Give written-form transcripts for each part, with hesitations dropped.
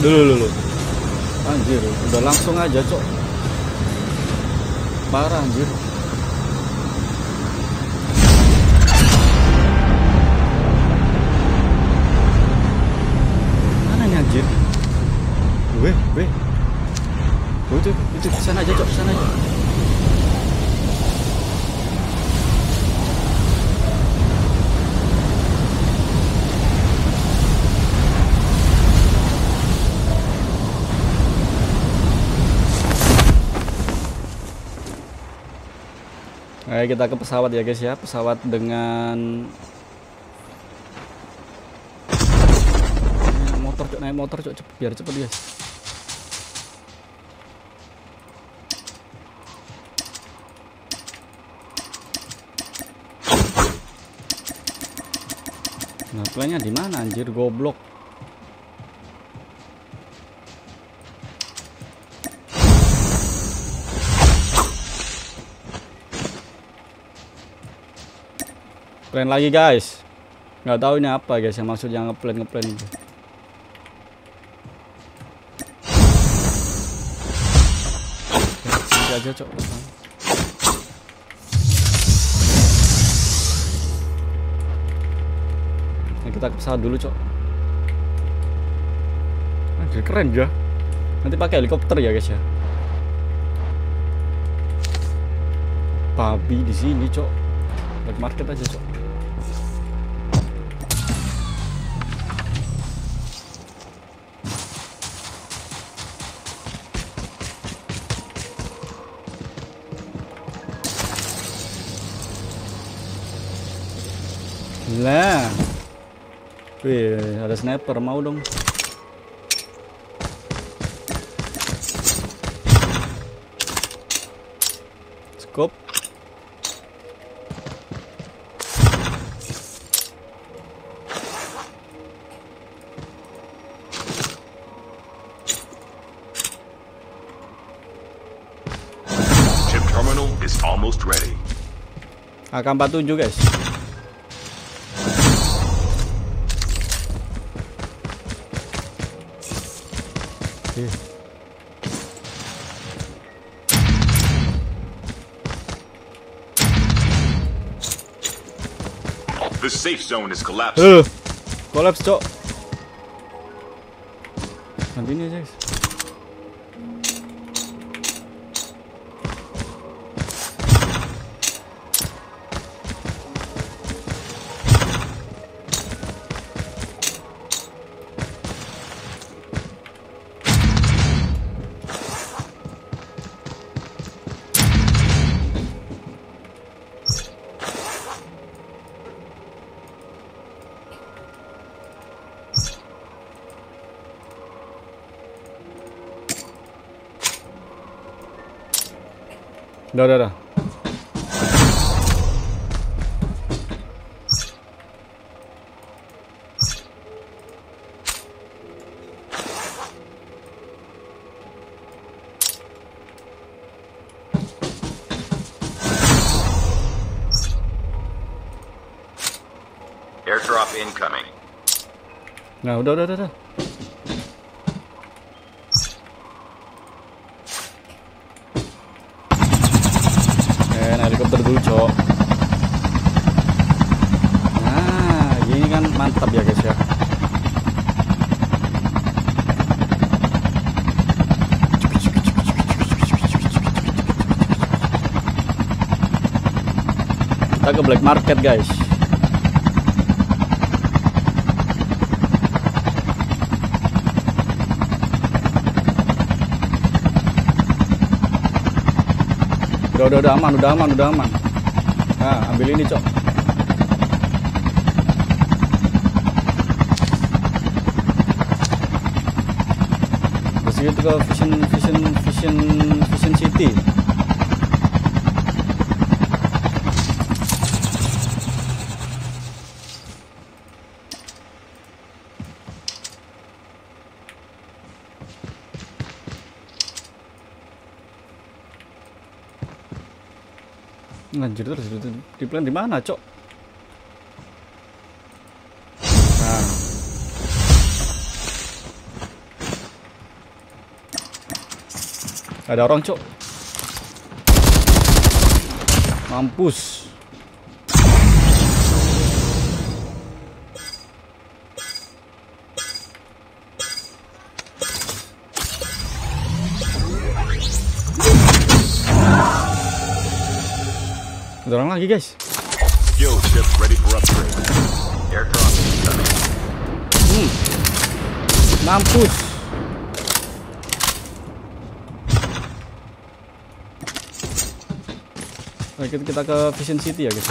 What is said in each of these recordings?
Dulu. Anjir, udah langsung aja, Cok. Parah anjir. Mana nih anjir? Weh. Oh, itu sana aja, Cok, sana aja. Nah, kita ke pesawat ya guys ya, pesawat dengan naik motor cok, biar cepet guys. Nah, plannya di mana anjir, goblok. Plan lagi guys, nggak tahu ini apa guys yang maksudnya ngeplan itu. Nanti aja cok. Nah, kita ke pesawat dulu cok. Anjir, keren ya. Nanti pakai helikopter ya guys ya. Babi di sini cok. Black market aja cok. Lah, wih, ada sniper, mau dong. Scope. Chip terminal is almost ready. AK-47 guys. The safe zone is collapsed. Collapse cok. Nanti ini aja guys. Udah. Airdrop incoming. Nah, udah. Helikopter dulu cok. Nah, gini kan mantap ya guys ya. Kita ke black market guys. Udah aman. Nah, ambil ini cok. Terus itu ke Vision City. Anjir, terus di plan di mana, cok? Nah. Ada orang, cok. Mampus. Ada orang lagi, guys. Skill chip ready for upgrade. Airdrop incoming. Mampus. Oke, kita ke Vision City ya, guys.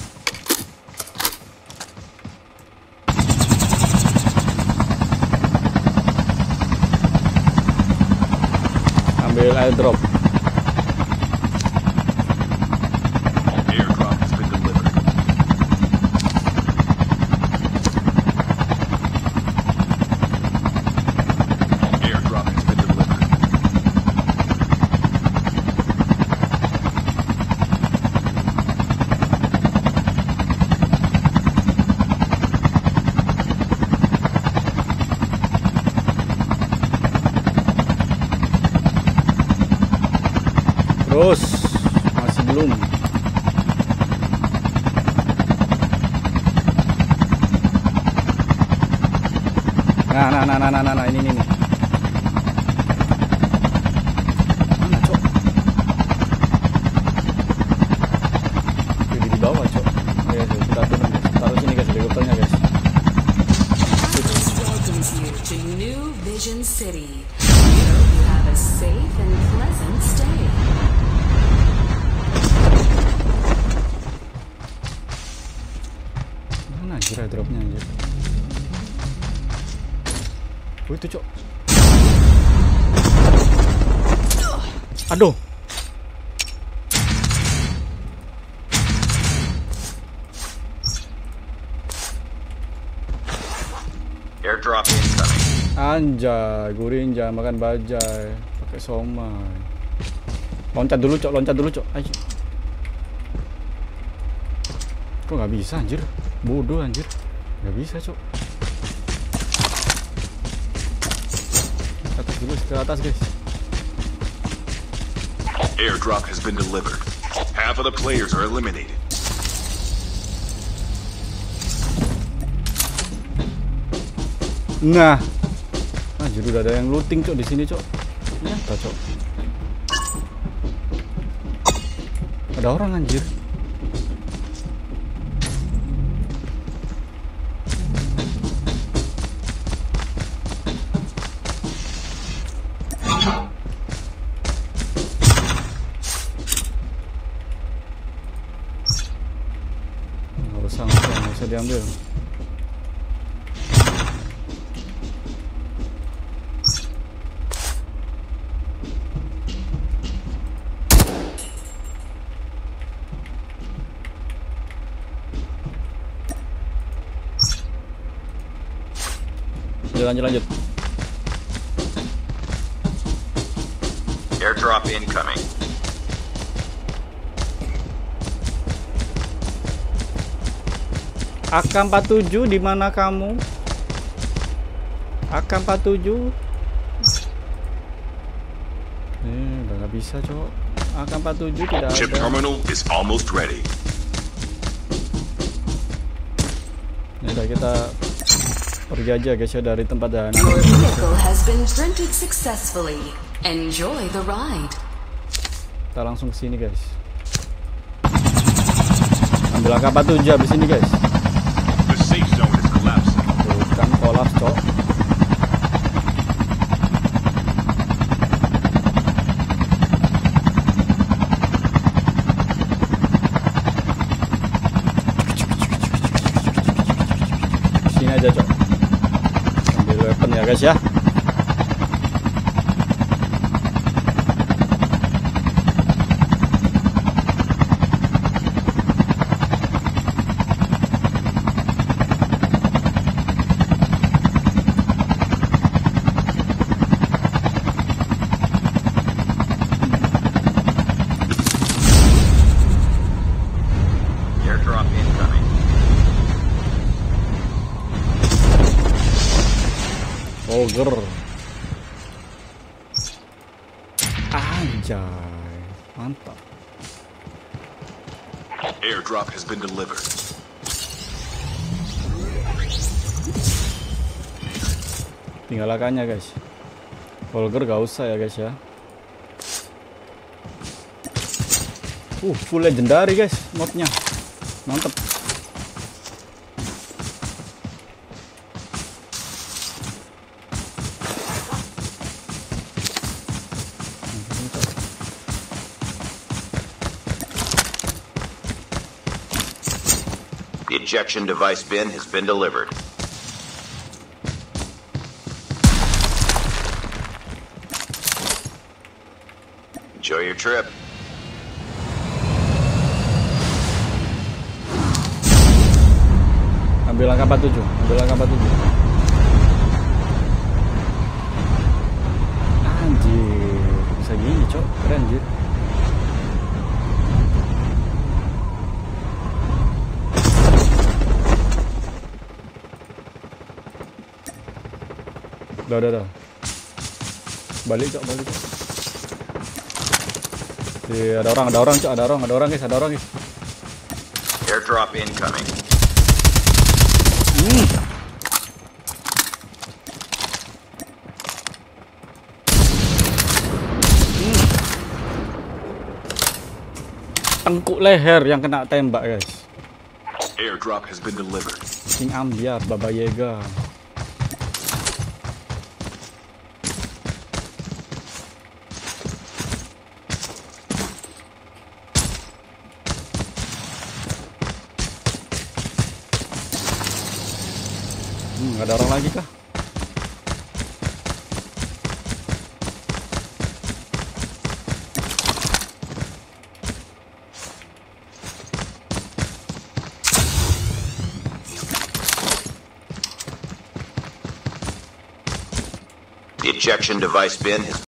Ambil airdrop. Airdrop has been delivered. Airdrop has been delivered. Terus masih belum. Nah, ini nih. Mana, cok? Di bawah, cok. Ya, kita taruh sini, guys, helikopternya, guys. Welcomes you to New Vision City. We hope you have a safe and pleasant stay. Mana anjir airdropnya, anjir? Oh, itu, cok. Aduh. Airdrop incoming. Anjay, gurinja makan bajai pakai somai. Loncat dulu, cok. Ayo. Kok nggak bisa, anjir? Bodoh, anjir. Nggak bisa, cok. Atas dulu, ke atas, guys. Airdrop has been delivered. Half of the players are eliminated. Nah, anjir, udah ada yang looting, cok, di sini, cok. Nyata, cok. Ada orang, anjir. Nggak usah diambil. Lanjut. Airdrop incoming. AK-47 di mana kamu? AK-47. Udah nggak bisa, cok. AK-47 tidak Chip ada. terminal is almost ready. Ya udah, kita pergi aja, guys, ya, dari tempat dana. Your vehicle has been printed successfully. Enjoy the ride. Kita langsung ke sini, guys. Ambil AK-47 habis ini, guys. The safe zone is collapsing. Bukan kolaps, cok. Sini aja, cok. Ambil weapon ya, guys, ya. Airdrop incoming. Ogre. Anjay, mantap. Airdrop has been delivered. Tinggal lakannya guys. Volker gak usah ya guys ya. Full legendary guys modnya. Mantep. The ejection device bin has been delivered. Enjoy your trip. Ambil langkah 47, ambil langkah 47. Anjir, bisa gini cok, keren anjir. Udah. Balik cok, balik cok. Ada orang cok, ada orang guys. Airdrop incoming. Tengkuk leher yang kena tembak guys. Airdrop has been delivered. King Ambiar, Baba Yaga. Ada orang lagi kah? The ejection device bin has